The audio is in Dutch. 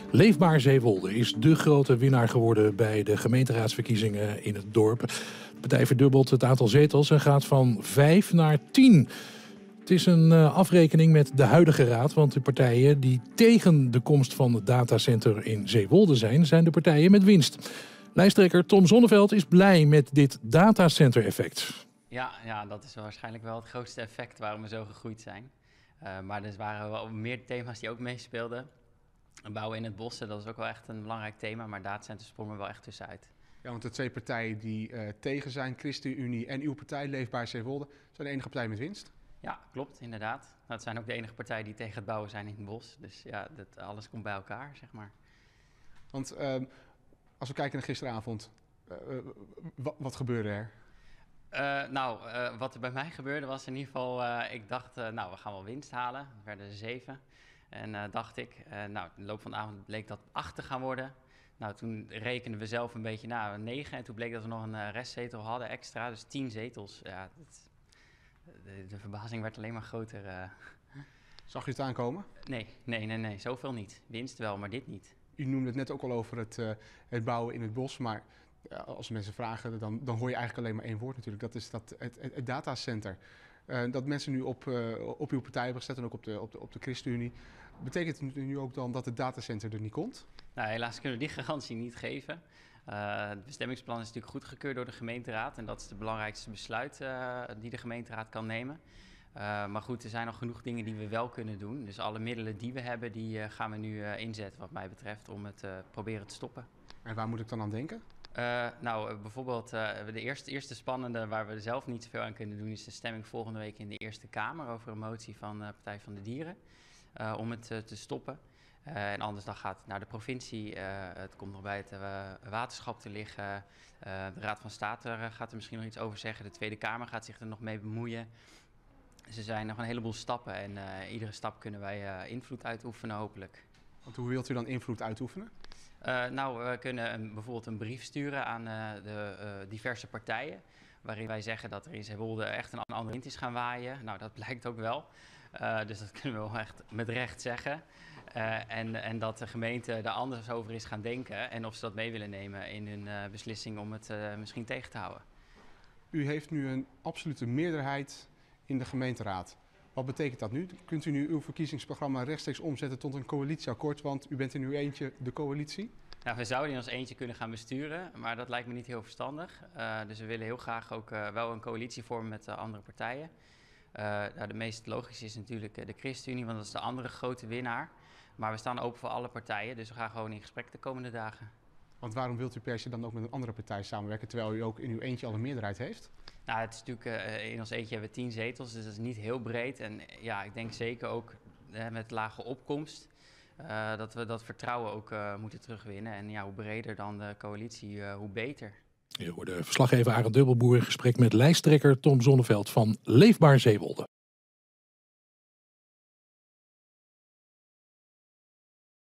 Leefbaar Zeewolde is de grote winnaar geworden bij de gemeenteraadsverkiezingen in het dorp. De partij verdubbelt het aantal zetels en gaat van 5 naar 10. Het is een afrekening met de huidige raad, want de partijen die tegen de komst van het datacenter in Zeewolde zijn de partijen met winst. Lijsttrekker Tom Zonneveld is blij met dit datacenter-effect. Ja, dat is waarschijnlijk wel het grootste effect waarom we zo gegroeid zijn. Maar er waren wel meer thema's die ook meespeelden. Bouwen in het bossen, dat is ook wel echt een belangrijk thema, maar datacenters sprongen wel echt tussenuit. Ja, want de twee partijen die tegen zijn, ChristenUnie en uw partij, Leefbaar Zeewolde, zijn de enige partij met winst. Ja, klopt, inderdaad. Nou, het zijn ook de enige partijen die tegen het bouwen zijn in het bos. Dus ja, alles komt bij elkaar, zeg maar. Want als we kijken naar gisteravond, wat gebeurde er? Wat er bij mij gebeurde was in ieder geval, ik dacht, we gaan wel winst halen. Het werden 7. En dacht ik, in de loop van de avond bleek dat 8 te gaan worden. Nou, toen rekenden we zelf een beetje na 9. En toen bleek dat we nog een restzetel hadden extra, dus 10 zetels. Ja, de verbazing werd alleen maar groter. Zag je het aankomen? Nee, zoveel niet. Winst wel, maar dit niet. U noemde het net ook al over het bouwen in het bos, maar als mensen vragen, dan hoor je eigenlijk alleen maar één woord natuurlijk. Dat is het datacenter. Dat mensen nu op uw partij hebben gezet en ook op de ChristenUnie. Betekent het nu ook dan dat het datacenter er niet komt? Nou, helaas kunnen we die garantie niet geven. Het bestemmingsplan is natuurlijk goedgekeurd door de gemeenteraad. En dat is het belangrijkste besluit die de gemeenteraad kan nemen. Maar goed, er zijn nog genoeg dingen die we wel kunnen doen. Dus alle middelen die we hebben, die gaan we nu inzetten wat mij betreft om het proberen te stoppen. En waar moet ik dan aan denken? Bijvoorbeeld de eerste spannende waar we zelf niet zoveel aan kunnen doen is de stemming volgende week in de Eerste Kamer over een motie van de Partij van de Dieren om het te stoppen. En anders dan gaat het naar de provincie, het komt nog bij het waterschap te liggen, de Raad van State gaat er misschien nog iets over zeggen, de Tweede Kamer gaat zich er nog mee bemoeien. Dus er zijn nog een heleboel stappen en iedere stap kunnen wij invloed uitoefenen hopelijk. Want hoe wilt u dan invloed uitoefenen? We kunnen bijvoorbeeld een brief sturen aan de diverse partijen, waarin wij zeggen dat er in Zeewolde echt een andere wind is gaan waaien. Nou, dat blijkt ook wel. Dus dat kunnen we wel echt met recht zeggen. En dat de gemeente er anders over is gaan denken en of ze dat mee willen nemen in hun beslissing om het misschien tegen te houden. U heeft nu een absolute meerderheid in de gemeenteraad. Wat betekent dat nu? Kunt u nu uw verkiezingsprogramma rechtstreeks omzetten tot een coalitieakkoord, want u bent in uw eentje de coalitie? Nou, we zouden in ons eentje kunnen gaan besturen, maar dat lijkt me niet heel verstandig. Dus we willen heel graag ook wel een coalitie vormen met andere partijen. De meest logische is natuurlijk de ChristenUnie, want dat is de andere grote winnaar. Maar we staan open voor alle partijen, dus we gaan gewoon in gesprek de komende dagen. Want waarom wilt u per se dan ook met een andere partij samenwerken, terwijl u ook in uw eentje al een meerderheid heeft? Nou, het is natuurlijk, in ons eentje hebben we 10 zetels, dus dat is niet heel breed. En ja, ik denk zeker ook met lage opkomst dat we dat vertrouwen ook moeten terugwinnen. En ja, hoe breder dan de coalitie, hoe beter. Je hoorde verslaggever Arend Dubbelboer in gesprek met lijsttrekker Tom Zonneveld van Leefbaar Zeewolde.